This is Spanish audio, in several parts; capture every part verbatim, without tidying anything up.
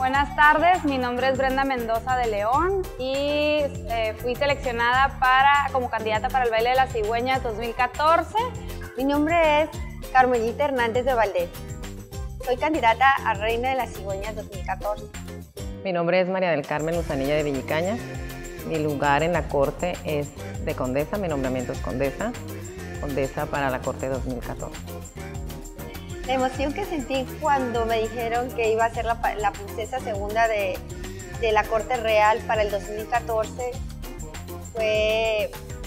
Buenas tardes, mi nombre es Brenda Mendoza de León y eh, fui seleccionada para, como candidata para el Baile de las Cigüeñas dos mil catorce. Mi nombre es Carmelita Hernández de Valdés. Soy candidata a Reina de las Cigüeñas dos mil catorce. Mi nombre es María del Carmen Luzanilla de Villicañas. Mi lugar en la corte es de condesa, mi nombramiento es condesa, condesa para la corte dos mil catorce. La emoción que sentí cuando me dijeron que iba a ser la, la princesa segunda de, de la corte real para el dos mil catorce fue,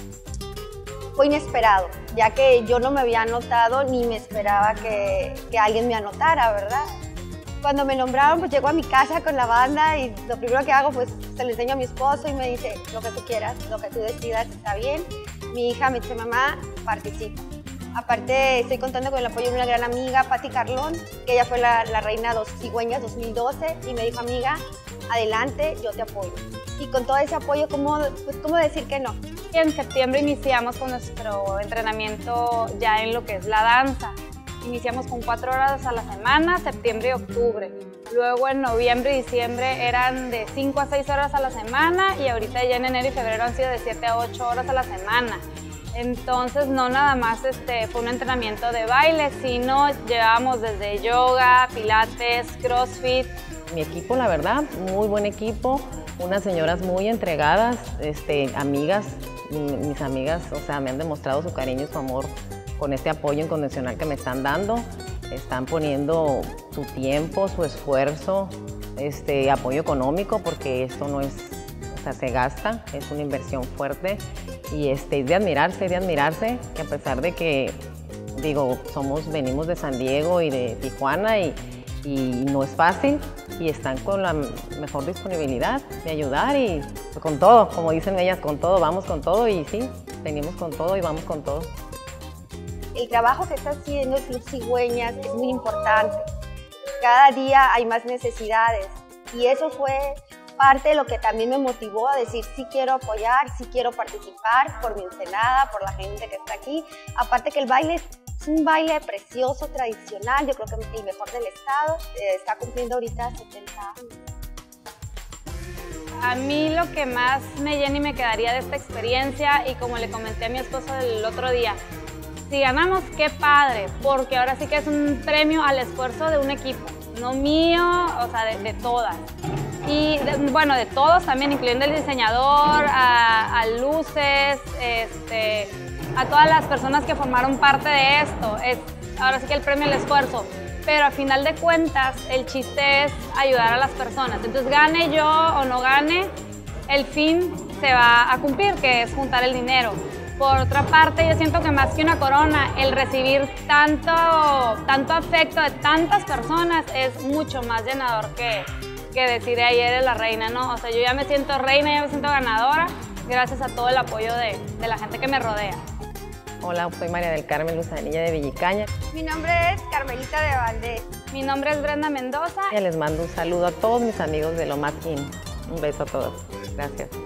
fue inesperado, ya que yo no me había anotado ni me esperaba que, que alguien me anotara, ¿verdad? Cuando me nombraron, pues llego a mi casa con la banda y lo primero que hago, pues se lo enseño a mi esposo y me dice, lo que tú quieras, lo que tú decidas está bien. Mi hija me dice, mamá, participa. Aparte, estoy contando con el apoyo de una gran amiga, Patti Carlón, que ella fue la, la reina dos Cigüeñas dos mil doce y me dijo, amiga, adelante, yo te apoyo. Y con todo ese apoyo, ¿cómo, pues, ¿cómo decir que no? En septiembre iniciamos con nuestro entrenamiento ya en lo que es la danza. Iniciamos con cuatro horas a la semana, septiembre y octubre. Luego en noviembre y diciembre eran de cinco a seis horas a la semana y ahorita ya en enero y febrero han sido de siete a ocho horas a la semana. Entonces no nada más este, fue un entrenamiento de baile, sino llevábamos desde yoga, pilates, crossfit. Mi equipo, la verdad, muy buen equipo, unas señoras muy entregadas, este, amigas, mis amigas, o sea, me han demostrado su cariño y su amor con este apoyo incondicional que me están dando. Están poniendo su tiempo, su esfuerzo, este, apoyo económico, porque esto no es, o sea, se gasta, es una inversión fuerte. Y este, es de admirarse, es de admirarse, que a pesar de que, digo, somos, venimos de San Diego y de Tijuana y, y no es fácil, y están con la mejor disponibilidad de ayudar y con todo, como dicen ellas, con todo, vamos con todo y sí, venimos con todo y vamos con todo. El trabajo que está haciendo Club Cigüeñas es muy importante. Cada día hay más necesidades y eso fue parte de lo que también me motivó a decir sí quiero apoyar, sí quiero participar por mi Ensenada, por la gente que está aquí. Aparte que el baile es un baile precioso, tradicional, yo creo que el mejor del estado, eh, está cumpliendo ahorita setenta años. A mí lo que más me llena y me quedaría de esta experiencia, y como le comenté a mi esposo el otro día, si ganamos, qué padre, porque ahora sí que es un premio al esfuerzo de un equipo, no mío, o sea, de, de todas. Y de, bueno, de todos también, incluyendo el diseñador, a, a luces, este, a todas las personas que formaron parte de esto. Es ahora sí que el premio al esfuerzo. Pero a final de cuentas, el chiste es ayudar a las personas. Entonces, gane yo o no gane, el fin se va a cumplir, que es juntar el dinero. Por otra parte, yo siento que más que una corona, el recibir tanto, tanto afecto de tantas personas es mucho más llenador que, que decir ayer eres la reina, ¿no? O sea, yo ya me siento reina, ya me siento ganadora, gracias a todo el apoyo de, de la gente que me rodea. Hola, soy María del Carmen Luzanilla de Villicañas. Mi nombre es Carmelita de Valdés. Mi nombre es Brenda Mendoza. Y les mando un saludo a todos mis amigos de Lo Más In. Un beso a todos. Gracias.